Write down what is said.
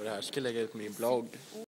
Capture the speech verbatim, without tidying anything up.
det här. Jag ska lägga ut min blogg.